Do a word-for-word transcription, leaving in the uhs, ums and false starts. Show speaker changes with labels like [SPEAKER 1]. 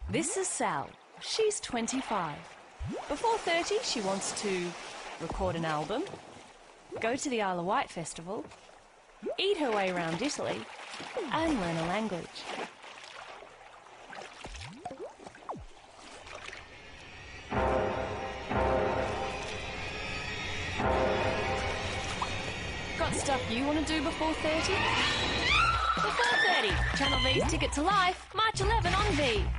[SPEAKER 1] This is Sal. She's twenty-five. Before thirty, she wants to record an album, go to the Isle of Wight festival, eat her way around Italy, and learn a language. Got stuff you want to do before thirty? Before thirty, Channel V's Ticket to Life, March eleventh on V.